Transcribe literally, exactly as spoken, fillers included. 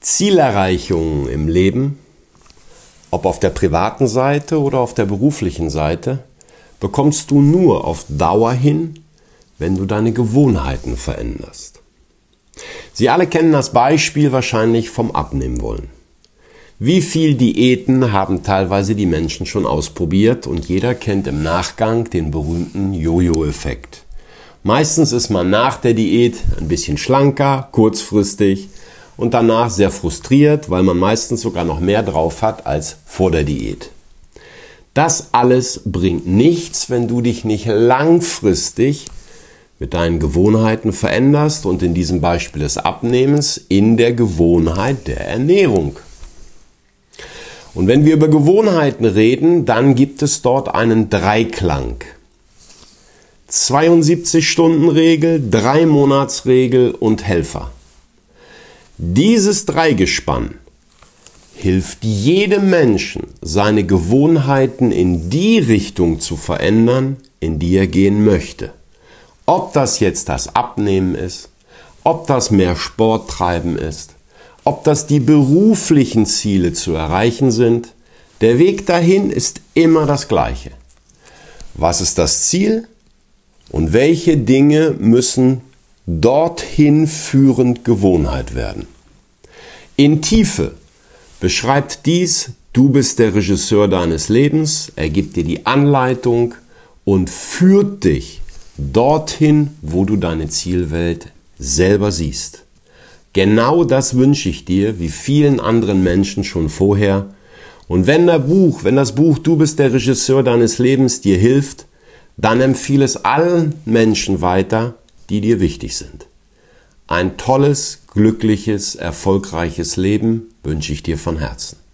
Zielerreichung im Leben, ob auf der privaten Seite oder auf der beruflichen Seite, bekommst du nur auf Dauer hin, wenn du deine Gewohnheiten veränderst. Sie alle kennen das Beispiel wahrscheinlich vom Abnehmen wollen. Wie viel Diäten haben teilweise die Menschen schon ausprobiert und jeder kennt im Nachgang den berühmten Jojo-Effekt. Meistens ist man nach der Diät ein bisschen schlanker, kurzfristig und danach sehr frustriert, weil man meistens sogar noch mehr drauf hat als vor der Diät. Das alles bringt nichts, wenn du dich nicht langfristig mit deinen Gewohnheiten veränderst und in diesem Beispiel des Abnehmens in der Gewohnheit der Ernährung. Und wenn wir über Gewohnheiten reden, dann gibt es dort einen Dreiklang. zweiundsiebzig-Stunden-Regel, drei-Monats-Regel und Helfer. Dieses Dreigespann hilft jedem Menschen, seine Gewohnheiten in die Richtung zu verändern, in die er gehen möchte. Ob das jetzt das Abnehmen ist, ob das mehr Sport treiben ist, ob das die beruflichen Ziele zu erreichen sind, der Weg dahin ist immer das gleiche. Was ist das Ziel und welche Dinge müssen dorthin führend Gewohnheit werden? In Tiefe beschreibt dies: Du bist der Regisseur deines Lebens, er gibt dir die Anleitung und führt dich dorthin, wo du deine Zielwelt selber siehst. Genau das wünsche ich dir, wie vielen anderen Menschen schon vorher. Und wenn das Buch, wenn das Buch Du bist der Regisseur deines Lebens dir hilft, dann empfiehl es allen Menschen weiter, die dir wichtig sind. Ein tolles, glückliches, erfolgreiches Leben wünsche ich dir von Herzen.